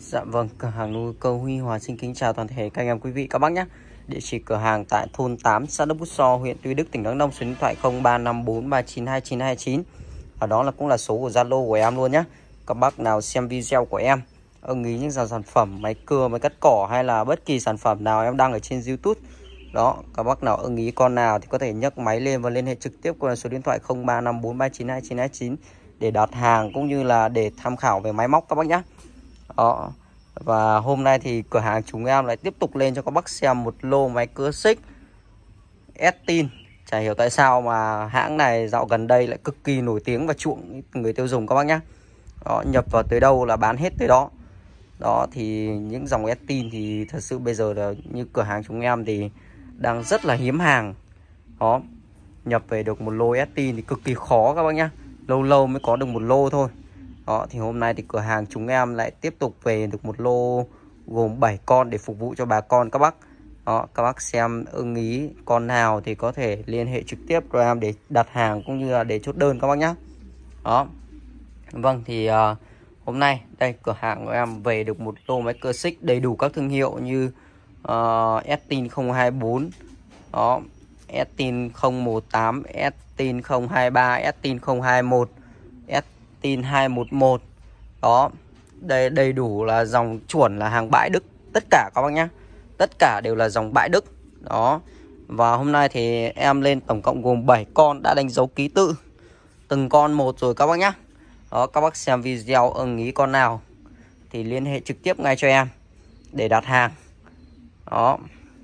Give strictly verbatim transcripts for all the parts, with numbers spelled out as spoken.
Dạ vâng, cửa hàng nuôi câu Huy Hòa xin kính chào toàn thể các anh em quý vị các bác nhé. Địa chỉ cửa hàng tại thôn tám, xã Đốc Bút So, huyện Tuy Đức, tỉnh Đắk Nông. Số điện thoại không ba năm bốn ba chín hai chín hai chín. Ở đó là cũng là số của Zalo của em luôn nhé. Các bác nào xem video của em ưng ý những dòng sản phẩm máy cưa, máy cắt cỏ hay là bất kỳ sản phẩm nào em đăng ở trên YouTube đó, các bác nào ưng ý con nào thì có thể nhấc máy lên và liên hệ trực tiếp qua số điện thoại không ba năm bốn ba chín hai chín hai chín để đặt hàng cũng như là để tham khảo về máy móc các bác nhé. Đó. Và hôm nay thì cửa hàng chúng em lại tiếp tục lên cho các bác xem một lô máy cưa xích Estin. Chả hiểu tại sao mà hãng này dạo gần đây lại cực kỳ nổi tiếng và chuộng người tiêu dùng các bác nhé. Đó, nhập vào tới đâu là bán hết tới đó. Đó thì những dòng Estin thì thật sự bây giờ là như cửa hàng chúng em thì đang rất là hiếm hàng. Đó, nhập về được một lô Estin thì cực kỳ khó các bác nhé. Lâu lâu mới có được một lô thôi. Đó thì hôm nay thì cửa hàng chúng em lại tiếp tục về được một lô gồm bảy con để phục vụ cho bà con các bác. Đó, các bác xem ưng ý con nào thì có thể liên hệ trực tiếp cho em để đặt hàng cũng như là để chốt đơn các bác nhé. Đó. Vâng thì uh, hôm nay đây cửa hàng của em về được một lô máy cưa xích đầy đủ các thương hiệu như uh, Estin không hai bốn, đó, Estin không một tám, Estin không hai ba, Estin không hai một, Estin hai một một. Đó, đây đầy đủ là dòng chuẩn là hàng bãi Đức tất cả các bác nhé. Tất cả đều là dòng bãi Đức. Đó. Và hôm nay thì em lên tổng cộng gồm bảy con đã đánh dấu ký tự từng con một rồi các bác nhé. Đó, các bác xem video ưng ý con nào thì liên hệ trực tiếp ngay cho em để đặt hàng. Đó.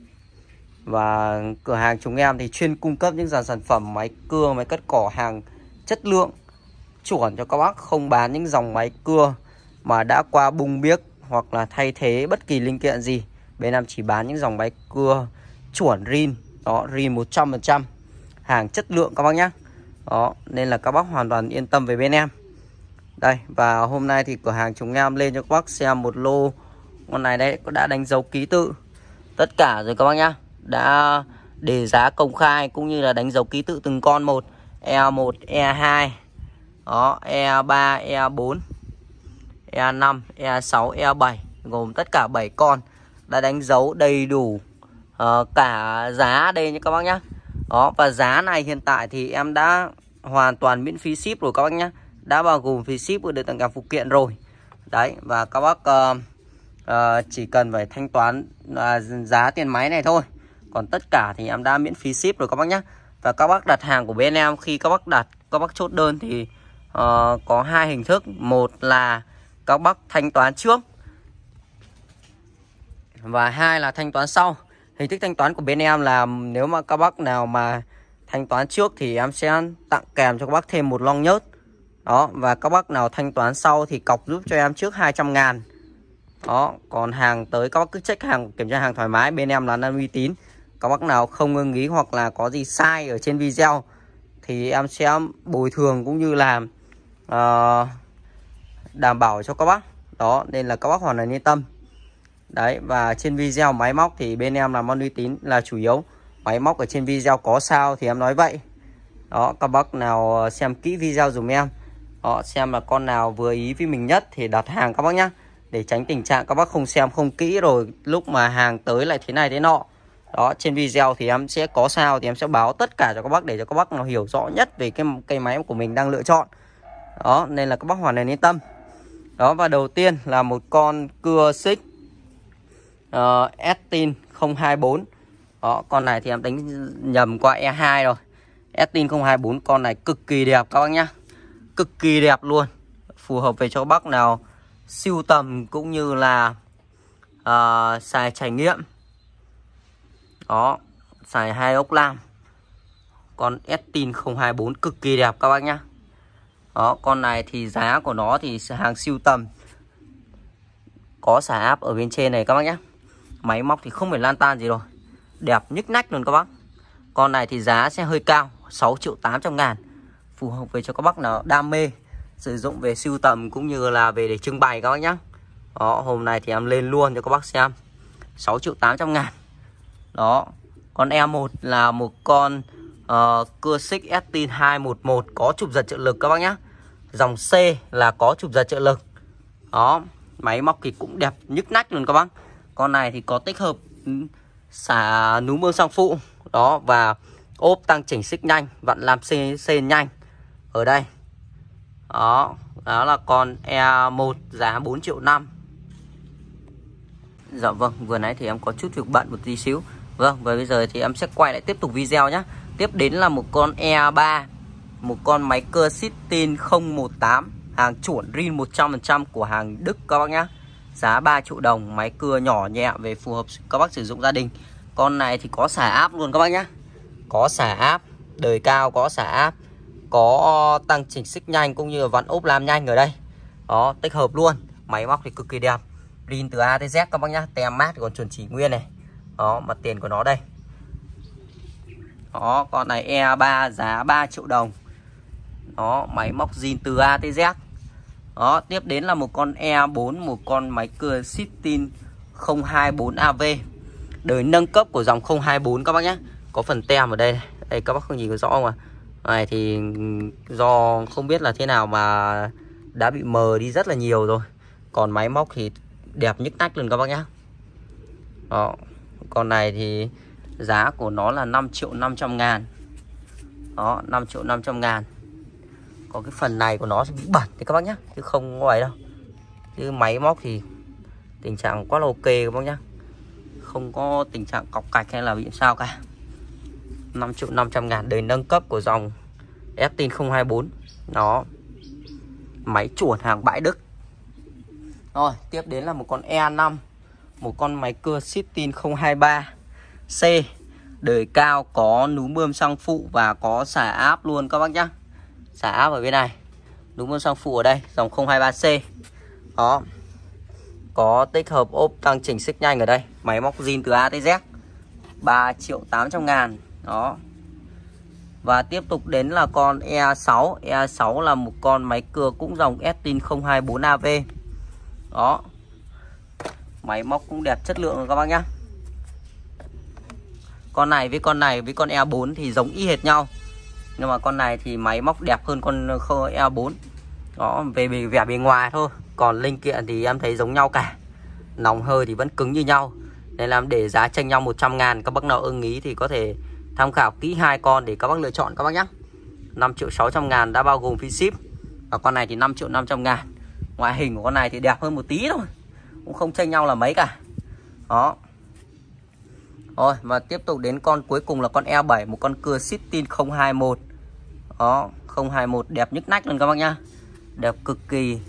Và cửa hàng chúng em thì chuyên cung cấp những dàn sản phẩm máy cưa, máy cắt cỏ hàng chất lượng chuẩn cho các bác, không bán những dòng máy cưa mà đã qua bung biếc hoặc là thay thế bất kỳ linh kiện gì. Bên em chỉ bán những dòng máy cưa chuẩn rin, đó, rin một trăm phần trăm, hàng chất lượng các bác nhé. Đó, nên là các bác hoàn toàn yên tâm về bên em. Đây, và hôm nay thì cửa hàng chúng em lên cho các bác xem một lô con này đấy đã đánh dấu ký tự tất cả rồi các bác nhá. Đã đề giá công khai cũng như là đánh dấu ký tự từng con một, E một, E hai, đó, E ba, E bốn, E năm, E sáu, E bảy, gồm tất cả bảy con đã đánh dấu đầy đủ uh, cả giá đây nha các bác nhá. Đó, và giá này hiện tại thì em đã hoàn toàn miễn phí ship rồi các bác nhá. Đã bao gồm phí ship và được tặng kèm phụ kiện rồi. Đấy, và các bác uh, uh, chỉ cần phải thanh toán uh, giá tiền máy này thôi. Còn tất cả thì em đã miễn phí ship rồi các bác nhé. Và các bác đặt hàng của bên em, khi các bác đặt, các bác chốt đơn thì uh, có hai hình thức. Một là các bác thanh toán trước, và hai là thanh toán sau. Hình thức thanh toán của bên em là nếu mà các bác nào mà thanh toán trước thì em sẽ tặng kèm cho các bác thêm một lon nhớt. Đó, và các bác nào thanh toán sau thì cọc giúp cho em trước hai trăm ngàn. Đó, còn hàng tới các bác cứ check hàng, kiểm tra hàng thoải mái, bên em là uy tín. Các bác nào không ưng ý hoặc là có gì sai ở trên video thì em sẽ bồi thường cũng như là uh, đảm bảo cho các bác. Đó, nên là các bác hoàn toàn yên tâm. Đấy, và trên video máy móc thì bên em làm uy tín là chủ yếu. Máy móc ở trên video có sao thì em nói vậy. Đó, các bác nào xem kỹ video dùm em. Đó, xem là con nào vừa ý với mình nhất thì đặt hàng các bác nhé. Để tránh tình trạng các bác không xem không kỹ rồi lúc mà hàng tới lại thế này thế nọ. Đó, trên video thì em sẽ có sao thì em sẽ báo tất cả cho các bác để cho các bác nào hiểu rõ nhất về cái cây máy của mình đang lựa chọn. Đó, nên là các bác hoàn toàn yên tâm. Đó, và đầu tiên là một con cưa xích uh, Estin không hai bốn. Đó, con này thì em đánh nhầm qua E hai rồi. Estin không hai bốn, con này cực kỳ đẹp các bác nhá. Cực kỳ đẹp luôn. Phù hợp về cho các bác nào sưu tầm cũng như là uh, xài trải nghiệm. Đó, xài hai ốc lam. Con Estin không hai bốn cực kỳ đẹp các bác nhá. Đó, con này thì giá của nó thì hàng sưu tầm. Có xả áp ở bên trên này các bác nhé. Máy móc thì không phải lan tan gì rồi. Đẹp nhức nách luôn các bác. Con này thì giá sẽ hơi cao, sáu triệu tám trăm ngàn. Phù hợp với cho các bác nào đam mê sử dụng về sưu tầm cũng như là về để trưng bày các bác nhé. Đó, hôm nay thì em lên luôn cho các bác xem, sáu triệu tám trăm ngàn. Đó, con E một là một con uh, cưa xích Estin hai một một có chụp giật trợ lực các bác nhé. Dòng C là có chụp giật trợ lực. Đó, Máy móc thì cũng đẹp nhức nách luôn các bác. Con này thì có tích hợp xả núm mương sang phụ đó, và ốp tăng chỉnh xích nhanh, vặn làm xên, xên nhanh ở đây. Đó, đó là con E một giá bốn triệu năm. Dạ vâng, vừa nãy thì em có chút việc bận một tí xíu. Vâng, và bây giờ thì em sẽ quay lại tiếp tục video nhé. Tiếp đến là một con E ba, một con máy cưa Sistine không một tám, hàng chuẩn rin một trăm phần trăm của hàng Đức các bác nhá. Giá ba triệu đồng, máy cưa nhỏ nhẹ về phù hợp các bác sử dụng gia đình. Con này thì có xả áp luôn các bác nhá. Có xả áp, đời cao có xả áp, có tăng chỉnh xích nhanh cũng như vặn ốp làm nhanh ở đây. Đó, tích hợp luôn. Máy móc thì cực kỳ đẹp. Rin từ A tới Z các bác nhá, tem mát còn chuẩn chỉ nguyên này. Đó, mặt tiền của nó đây. Đó, con này E ba giá ba triệu đồng. Đó, máy móc zin từ A tới Z. Đó, tiếp đến là một con E bốn, một con máy cưa Sistine không hai bốn A V. Đời nâng cấp của dòng không hai bốn các bác nhé. Có phần tem ở đây này. Đây các bác không nhìn có rõ không à? Này thì do không biết là thế nào mà đã bị mờ đi rất là nhiều rồi. Còn máy móc thì đẹp nhức nách luôn các bác nhé. Đó, con này thì giá của nó là năm triệu năm trăm ngàn. Đó, năm triệu năm trăm ngàn. Có cái phần này của nó sẽ bị bẩn thì các bác nhé, chứ không ngoài đâu. Chứ máy móc thì tình trạng quá là ok các bác nhé. Không có tình trạng cọc cạch hay là bị sao cả. Năm triệu năm trăm ngàn, đời nâng cấp của dòng Sistine không hai bốn. Đó, máy chuẩn hàng bãi Đức. Rồi, tiếp đến là một con E năm, một con máy cưa Sistine không hai ba C. Đời cao, có núm bơm xăng phụ và có xả áp luôn các bác nhá. Xả áp ở bên này, núm bơm xăng phụ ở đây, dòng không hai ba C. Đó, có tích hợp ốp tăng chỉnh xích nhanh ở đây. Máy móc zin từ A tới Z, ba triệu tám trăm ngàn. Đó. Và tiếp tục đến là con E sáu. E sáu là một con máy cưa cũng dòng Sistine không hai bốn A V. Đó, máy móc cũng đẹp chất lượng rồi các bác nhá. Con này với con này với con E bốn thì giống y hệt nhau, nhưng mà con này thì máy móc đẹp hơn con E bốn. Đó, về bề vẻ bề ngoài thôi. Còn linh kiện thì em thấy giống nhau cả. Nòng hơi thì vẫn cứng như nhau. Nên làm để giá chênh nhau một trăm ngàn. Các bác nào ưng ý thì có thể tham khảo kỹ hai con để các bác lựa chọn các bác nhé. năm triệu sáu trăm ngàn đã bao gồm phí ship. Và con này thì năm triệu năm trăm ngàn. Ngoại hình của con này thì đẹp hơn một tí thôi, cũng không chênh nhau là mấy cả. Đó. Rồi, và tiếp tục đến con cuối cùng là con E bảy, một con cưa Sistine không hai một. Đó, không hai một đẹp nhức nách luôn các bác nhá. Đẹp cực kỳ.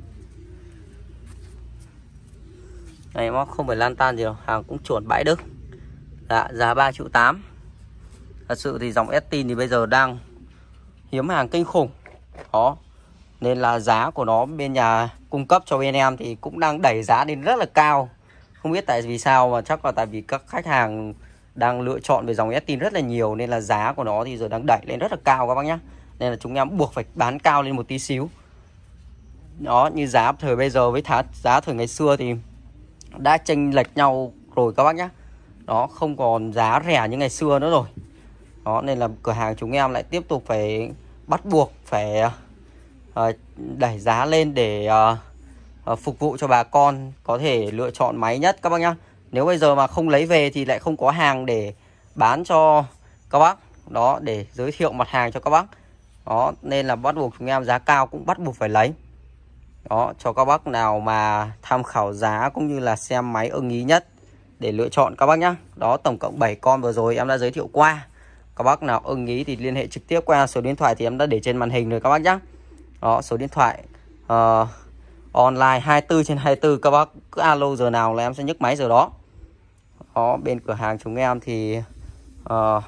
Này móc không phải lan tan gì đâu, hàng cũng chuẩn bãi Đức. Dạ, giá ba triệu tám. Thật sự thì dòng Sistine thì bây giờ đang hiếm hàng kinh khủng. Đó, nên là giá của nó bên nhà cung cấp cho bên em thì cũng đang đẩy giá lên rất là cao. Không biết tại vì sao, mà chắc là tại vì các khách hàng đang lựa chọn về dòng Sistine rất là nhiều, nên là giá của nó thì giờ đang đẩy lên rất là cao các bác nhé. Nên là chúng em buộc phải bán cao lên một tí xíu. Đó, như giá thời bây giờ với giá thời ngày xưa thì đã chênh lệch nhau rồi các bác nhé. Đó, không còn giá rẻ như ngày xưa nữa rồi. Đó, nên là cửa hàng chúng em lại tiếp tục phải bắt buộc phải uh, đẩy giá lên để uh, uh, phục vụ cho bà con có thể lựa chọn máy nhất các bác nhá. Nếu bây giờ mà không lấy về thì lại không có hàng để bán cho các bác. Đó, để giới thiệu mặt hàng cho các bác. Đó, nên là bắt buộc chúng em giá cao cũng bắt buộc phải lấy. Đó, cho các bác nào mà tham khảo giá cũng như là xem máy ưng ý nhất để lựa chọn các bác nhá. Đó, tổng cộng bảy con vừa rồi em đã giới thiệu qua. Các bác nào ưng ý thì liên hệ trực tiếp qua số điện thoại thì em đã để trên màn hình rồi các bác nhá. Đó, số điện thoại uh, online hai mươi tư trên hai mươi tư, các bác cứ alo giờ nào là em sẽ nhấc máy giờ đó. Đó, bên cửa hàng chúng em thì uh,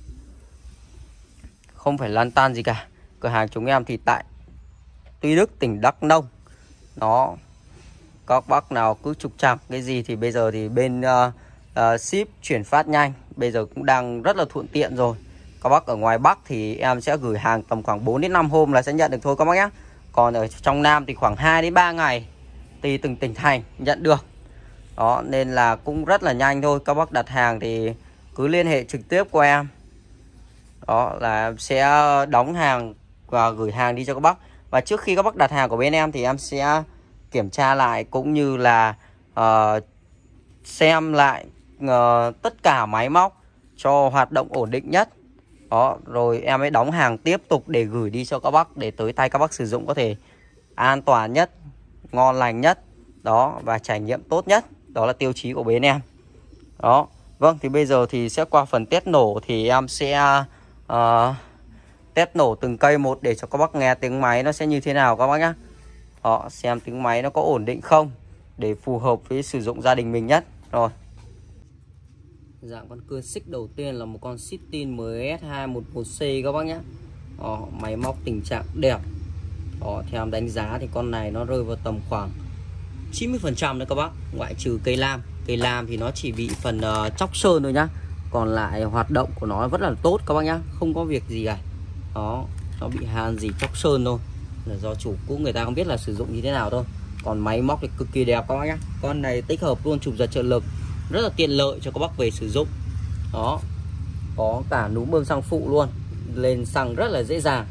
không phải lăn tan gì cả. Cửa hàng chúng em thì tại Tuy Đức, tỉnh Đắk Nông. Đó, các bác nào cứ trục trặc cái gì thì bây giờ thì bên uh, uh, ship chuyển phát nhanh bây giờ cũng đang rất là thuận tiện rồi. Các bác ở ngoài Bắc thì em sẽ gửi hàng tầm khoảng bốn đến năm hôm là sẽ nhận được thôi các bác nhé. Còn ở trong Nam thì khoảng hai đến ba ngày tùy từng tỉnh thành nhận được. Đó, nên là cũng rất là nhanh thôi. Các bác đặt hàng thì cứ liên hệ trực tiếp qua em. Đó, là sẽ đóng hàng và gửi hàng đi cho các bác. Và trước khi các bác đặt hàng của bên em thì em sẽ kiểm tra lại cũng như là uh, xem lại uh, tất cả máy móc cho hoạt động ổn định nhất. Đó, rồi em mới đóng hàng tiếp tục để gửi đi cho các bác, để tới tay các bác sử dụng có thể an toàn nhất, ngon lành nhất. Đó, và trải nghiệm tốt nhất. Đó là tiêu chí của bên em. Đó, vâng, thì bây giờ thì sẽ qua phần test nổ. Thì em sẽ uh, test nổ từng cây một để cho các bác nghe tiếng máy nó sẽ như thế nào các bác nhé. Đó, xem tiếng máy nó có ổn định không, để phù hợp với sử dụng gia đình mình nhất. Rồi, dạng con cưa xích đầu tiên là một con Sitin M S hai một một C các bác nhé. Đó, máy móc tình trạng đẹp. Đó, theo em đánh giá thì con này nó rơi vào tầm khoảng chín mươi phần trăm đấy các bác, ngoại trừ cây lam. Cây lam thì nó chỉ bị phần uh, chóc sơn thôi nhá, còn lại hoạt động của nó vẫn là tốt các bác nhá, không có việc gì cả. Đó, nó bị hàn gì chóc sơn thôi, là do chủ cũ người ta không biết là sử dụng như thế nào thôi. Còn máy móc thì cực kỳ đẹp các bác nhá. Con này tích hợp luôn chụp giật trợ lực, rất là tiện lợi cho các bác về sử dụng. Đó, có cả núm bơm xăng phụ luôn, lên xăng rất là dễ dàng.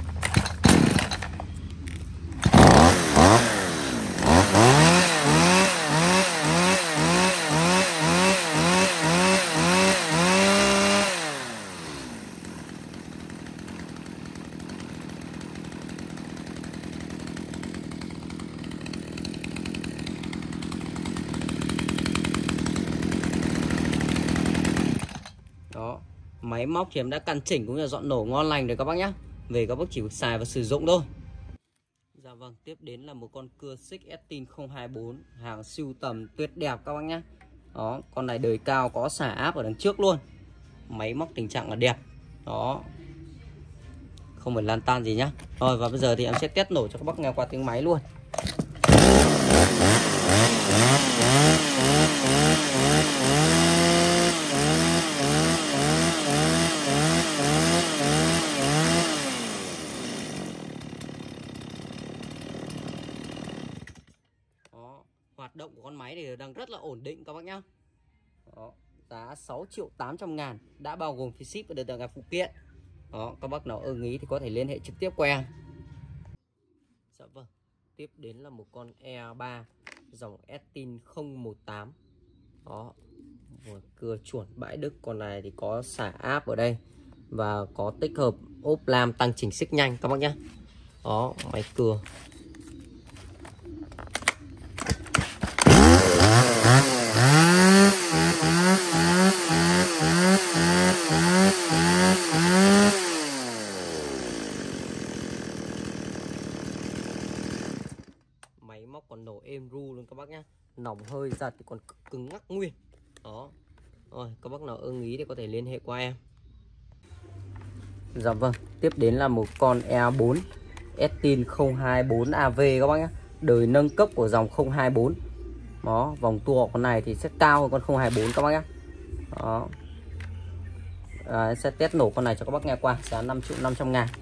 Đó, máy móc thì em đã căn chỉnh cũng như là dọn nổ ngon lành rồi các bác nhé. Về các bác chỉ xài và sử dụng thôi. Dạ vâng, tiếp đến là một con cưa xích Estin không hai bốn, hàng siêu tầm tuyệt đẹp các bác nhé. Đó, con này đời cao, có xả áp ở đằng trước luôn. Máy móc tình trạng là đẹp. Đó, không phải lan tan gì nhá. Rồi, và bây giờ thì em sẽ test nổ cho các bác nghe qua tiếng máy luôn. Đó, hoạt động của con máy thì đang rất là ổn định các bác nhá. Đó, giá sáu triệu tám trăm ngàn, đã bao gồm phí ship và được tặng cả phụ kiện. Đó, các bác nào ưng ý thì có thể liên hệ trực tiếp qua em. Dạ vâng, tiếp đến là một con E ba dòng Estin không một tám. Đó, cưa chuẩn bãi Đức. Con này thì có xả áp ở đây và có tích hợp ốp lam tăng chỉnh xích nhanh các bác nhé. Đó, máy cưa máy móc còn nổ êm ru luôn các bác nhé. Nòng hơi giật thì còn cứng ngắc nguyên. Đó, rồi các bác nào ưng ý thì có thể liên hệ qua em. Dạ vâng, tiếp đến là một con E bốn Estin không hai bốn A V các bác nhé. Đời nâng cấp của dòng không hai bốn. Đó, vòng tua của con này thì sẽ cao hơn con không hai bốn các bác nhé. Đó, à, sẽ test nổ con này cho các bác nghe qua, giá năm triệu năm trăm ngàn.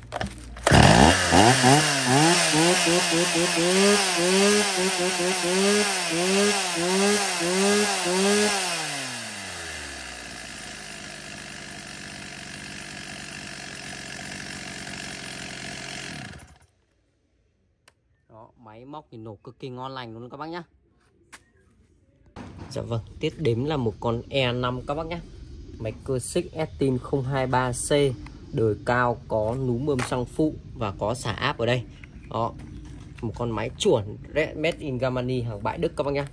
Đó, máy móc thì nổ cực kỳ ngon lành luôn các bác nhé. Dạ vâng, tiếp đến là một con E năm các bác nhé. Máy cưa xích Estin không hai ba C, đời cao, có núm bơm xăng phụ và có xả áp ở đây. Đó, một con máy chuẩn made in Germany, hàng bãi Đức các bác nhé.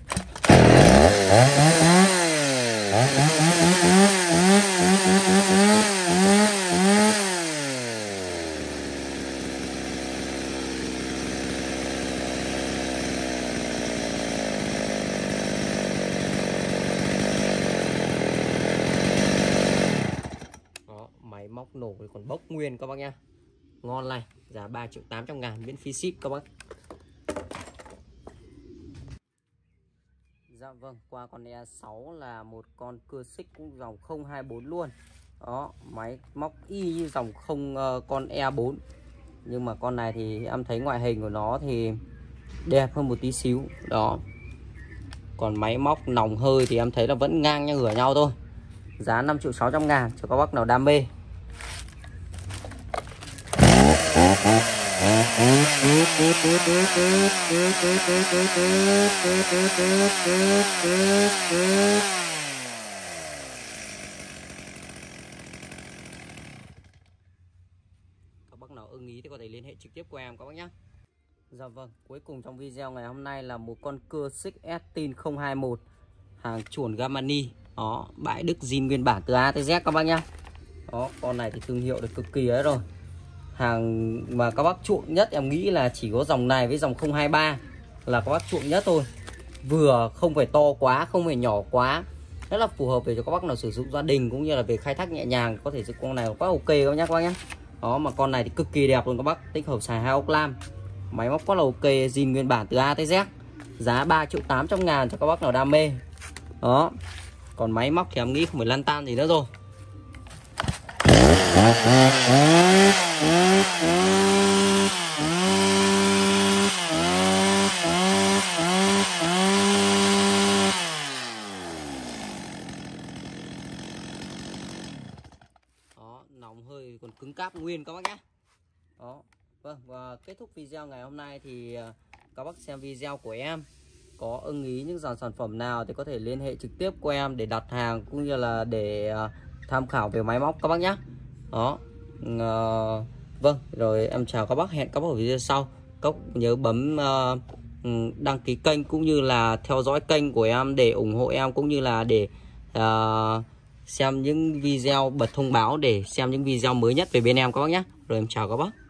Máy móc nổ thì còn bốc nguyên các bác nhá, ngon lành, giá ba triệu tám trăm ngàn, miễn phí ship các bác. Dạ vâng, qua con E sáu là một con cưa xích cũng dòng không hai bốn luôn. Đó, máy móc y như dòng không uh, con E bốn, nhưng mà con này thì em thấy ngoại hình của nó thì đẹp hơn một tí xíu. Đó, còn máy móc nòng hơi thì em thấy là vẫn ngang nhau ngửa nhau thôi. Giá năm triệu sáu trăm ngàn cho các bác nào đam mê. Các bác nào ưng ý thì có thể liên hệ trực tiếp của em các bác nhé. Dạ vâng, cuối cùng trong video ngày hôm nay là một con cưa xích Estin không hai mốt hàng chuẩn Gamani. Đó, bãi Đức zin nguyên bản từ A tới Z các bác nhá. Đó, con này thì thương hiệu được cực kỳ ấy rồi. Hàng mà các bác chuộng nhất em nghĩ là chỉ có dòng này với dòng không hai ba là các bác chuộng nhất thôi. Vừa không phải to quá, không phải nhỏ quá, rất là phù hợp để cho các bác nào sử dụng gia đình cũng như là về khai thác nhẹ nhàng, có thể sử con này quá ok các nhá các bác nhá. Đó, mà con này thì cực kỳ đẹp luôn các bác, tích hợp xài hai ốc lam, máy móc quá là ok, zin nguyên bản từ A tới Z, giá ba triệu tám trăm ngàn cho các bác nào đam mê. Đó, còn máy móc thì em nghĩ không phải lăn tan gì nữa rồi. Đó, nòng hơi còn cứng cáp nguyên các bác nhé. Đó, vâng, và kết thúc video ngày hôm nay thì các bác xem video của em có ưng ý những dòng sản phẩm nào thì có thể liên hệ trực tiếp của em để đặt hàng cũng như là để tham khảo về máy móc các bác nhé. Đó, à, vâng, rồi em chào các bác, hẹn các bác ở video sau. Các bác nhớ bấm uh, đăng ký kênh cũng như là theo dõi kênh của em để ủng hộ em, cũng như là để uh, xem những video, bật thông báo để xem những video mới nhất về bên em các bác nhé. Rồi em chào các bác.